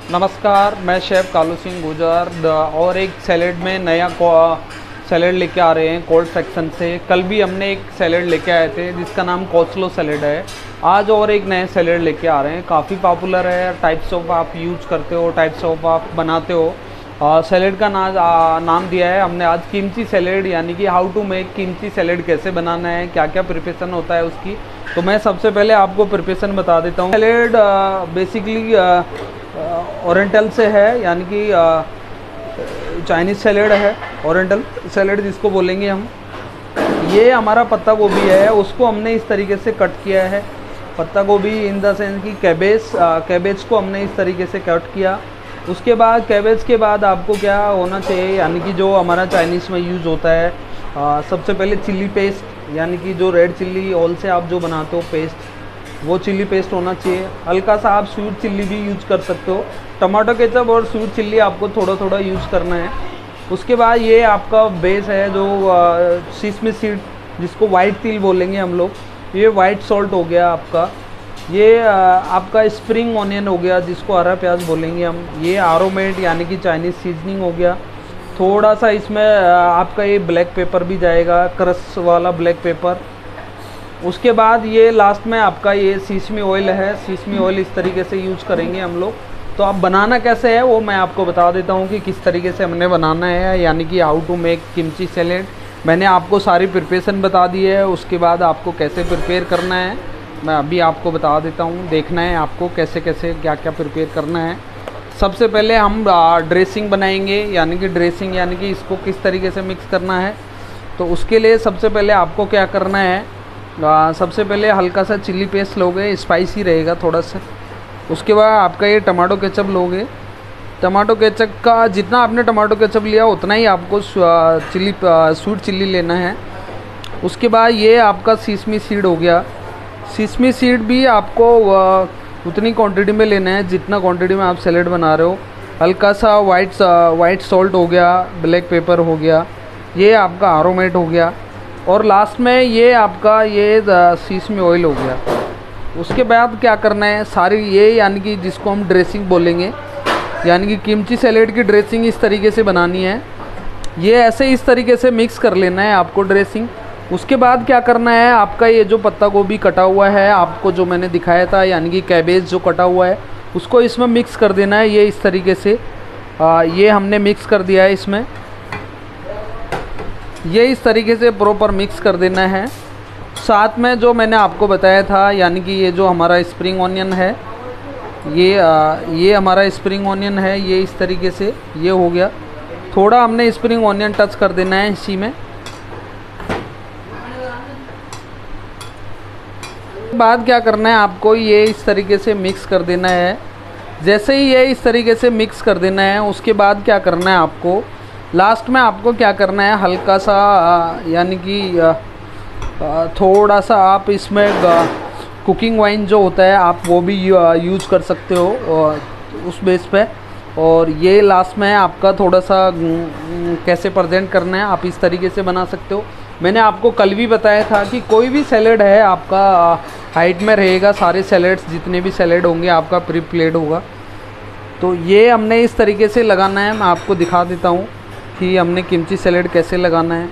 नमस्कार, मैं शेफ़ कालू सिंह गुजर और एक सैलेड में नया सैलेड लेके आ रहे हैं कोल्ड सेक्शन से। कल भी हमने एक सैलेड लेके आए थे जिसका नाम कोस्लो सैलेड है। आज और एक नए सैलेड लेके आ रहे हैं, काफ़ी पॉपुलर है। टाइप्स ऑफ आप यूज़ करते हो, टाइप्स ऑफ आप बनाते हो। सैलेड का नाम दिया है हमने आज किमची सैलेड, यानी कि how to make kimchi salad, कैसे बनाना है, क्या क्या प्रिपरेशन होता है उसकी। तो मैं सबसे पहले आपको प्रिपरेशन बता देता हूँ। सैलेड बेसिकली ओरिएंटल से है, यानी कि चाइनीज़ सैलेड है, ओरिएंटल सैलेड जिसको बोलेंगे हम। ये हमारा पत्ता गोभी है, उसको हमने इस तरीके से कट किया है। पत्ता गोभी इन द सेंस कि कैबेज को हमने इस तरीके से कट किया। उसके बाद कैबेज के बाद आपको क्या होना चाहिए, यानी कि जो हमारा चाइनीज़ में यूज़ होता है, सबसे पहले चिल्ली पेस्ट, यानी कि जो रेड चिल्ली ऑयल से आप जो बनाते हो पेस्ट, वो चिल्ली पेस्ट होना चाहिए। हल्का सा आप स्वीट चिल्ली भी यूज़ कर सकते हो। टमाटो केचप और स्वीट चिल्ली आपको थोड़ा थोड़ा यूज़ करना है। उसके बाद ये आपका बेस है जो सिसमी सीड, जिसको वाइट तिल बोलेंगे हम लोग। ये वाइट सॉल्ट हो गया आपका। ये आपका स्प्रिंग ऑनियन हो गया, जिसको हरा प्याज बोलेंगे हम। ये आरोमेट यानी कि चाइनीज़ सीजनिंग हो गया। थोड़ा सा इसमें आपका ये ब्लैक पेपर भी जाएगा, क्रश वाला ब्लैक पेपर। उसके बाद ये लास्ट में आपका ये सीसमी ऑयल है। सीसमी ऑयल इस तरीके से यूज़ करेंगे हम लोग। तो अब बनाना कैसे है वो मैं आपको बता देता हूँ कि किस तरीके से हमने बनाना है, यानी कि how to make kimchi salad. मैंने आपको सारी प्रिपरेशन बता दी है। उसके बाद आपको कैसे प्रिपेयर करना है मैं अभी आपको बता देता हूँ। देखना है आपको कैसे कैसे क्या क्या प्रिपेयर करना है। सबसे पहले हम ड्रेसिंग बनाएंगे, यानी कि ड्रेसिंग यानी कि इसको किस तरीके से मिक्स करना है। तो उसके लिए सबसे पहले आपको क्या करना है, सबसे पहले हल्का सा चिल्ली पेस्ट लोगे, स्पाइसी रहेगा थोड़ा सा। उसके बाद आपका ये टमाटो केचप लोगे। टमाटो केचप का जितना आपने टमाटो केचप लिया उतना ही आपको स्वीट चिल्ली लेना है। उसके बाद ये आपका सीसमी सीड हो गया। सीसमी सीड भी आपको उतनी क्वांटिटी में लेना है जितना क्वांटिटी में आप सैलेड बना रहे हो। हल्का सा वाइट सॉल्ट हो गया, ब्लैक पेपर हो गया, ये आपका आरोमेट हो गया, और लास्ट में ये आपका ये सीसमी ऑयल हो गया। उसके बाद क्या करना है, सारी ये यानी कि जिसको हम ड्रेसिंग बोलेंगे, यानी कि किमची सैलेड की ड्रेसिंग इस तरीके से बनानी है। ये ऐसे इस तरीके से मिक्स कर लेना है आपको ड्रेसिंग। उसके बाद क्या करना है, आपका ये जो पत्ता गोभी कटा हुआ है आपको जो मैंने दिखाया था, यानी कि कैबेज जो कटा हुआ है, उसको इसमें मिक्स कर देना है। ये इस तरीके से ये हमने मिक्स कर दिया है इसमें। ये इस तरीके से प्रॉपर मिक्स कर देना है। साथ में जो मैंने आपको बताया था, यानी कि ये जो हमारा स्प्रिंग ऑनियन है, ये हमारा स्प्रिंग ऑनियन है, ये इस तरीके से ये हो गया। थोड़ा हमने स्प्रिंग ऑनियन टच कर देना है इसी में। बाद क्या करना है, आपको ये इस तरीके से मिक्स कर देना है। जैसे ही ये इस तरीके से मिक्स कर देना है, उसके बाद क्या करना है आपको, लास्ट में आपको क्या करना है, हल्का सा यानी कि थोड़ा सा आप इसमें कुकिंग वाइन जो होता है आप वो भी यूज़ कर सकते हो उस बेस पे। और ये लास्ट में आपका थोड़ा सा कैसे प्रेजेंट करना है आप इस तरीके से बना सकते हो। मैंने आपको कल भी बताया था कि कोई भी सैलेड है आपका हाइट में रहेगा। सारे सैलेड्स जितने भी सैलेड होंगे आपका प्री प्लेट होगा। तो ये हमने इस तरीके से लगाना है। मैं आपको दिखा देता हूँ कि हमने किमची सैलेड कैसे लगाना है।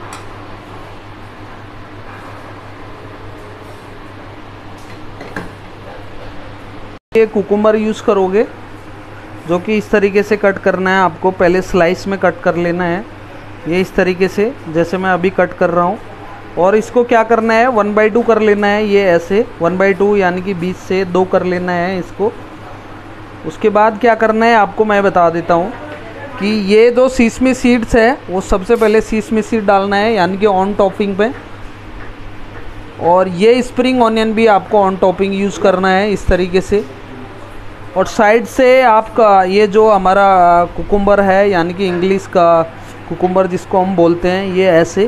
ये कुकुम्बर यूज़ करोगे जो कि इस तरीके से कट करना है आपको। पहले स्लाइस में कट कर लेना है, ये इस तरीके से जैसे मैं अभी कट कर रहा हूँ। और इसको क्या करना है, 1/2 कर लेना है। ये ऐसे 1/2 यानी कि 20 से 2 कर लेना है इसको। उसके बाद क्या करना है आपको मैं बता देता हूँ कि ये जो सीसमी सीड्स है वो सबसे पहले सीसमी सीड डालना है, यानी कि ऑन टॉपिंग पे। और ये स्प्रिंग ऑनियन भी आपको ऑन टॉपिंग यूज़ करना है इस तरीके से। और साइड से आपका ये जो हमारा कुकुम्बर है, यानी कि इंग्लिश का कुकुम्बर जिसको हम बोलते हैं, ये ऐसे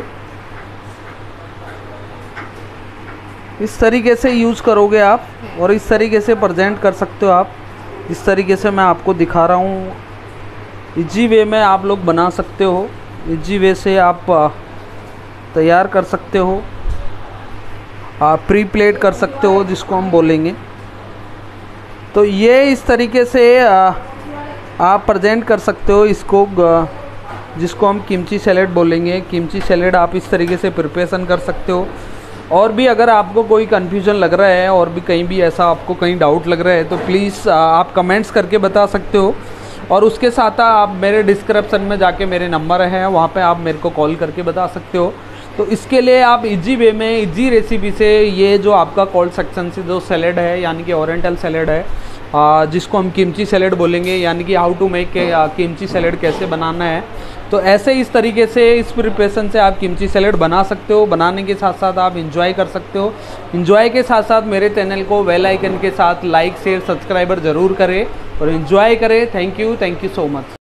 इस तरीके से यूज़ करोगे आप। और इस तरीके से प्रेजेंट कर सकते हो आप, जिस तरीके से मैं आपको दिखा रहा हूँ। इजी वे में आप लोग बना सकते हो, इजी वे से आप तैयार कर सकते हो, प्री प्लेट कर सकते हो जिसको हम बोलेंगे। तो ये इस तरीके से आप प्रेजेंट कर सकते हो इसको, जिसको हम किमची सैलेड बोलेंगे। किमची सैलेड आप इस तरीके से प्रिपरेशन कर सकते हो। और भी अगर आपको कोई कन्फ्यूजन लग रहा है और भी कहीं भी ऐसा आपको कहीं डाउट लग रहा है तो प्लीज़ आप कमेंट्स करके बता सकते हो। और उसके साथ आप मेरे डिस्क्रिप्शन में जाके मेरे नंबर है, वहाँ पे आप मेरे को कॉल करके बता सकते हो। तो इसके लिए आप इजी वे में, इजी रेसिपी से ये जो आपका कोल्ड सेक्शन से जो सैलेड है यानी कि ओरिएंटल सैलेड है, जिसको हम किमची सैलेड बोलेंगे, यानी कि how to make kimchi salad कैसे बनाना है, तो ऐसे इस तरीके से इस प्रिपरेशन से आप किमची सैलेड बना सकते हो। बनाने के साथ साथ आप इंजॉय कर सकते हो। इंजॉय के साथ साथ मेरे चैनल को बेल आइकन के साथ लाइक शेयर सब्सक्राइबर ज़रूर करें और इंजॉय करें। Thank you so much.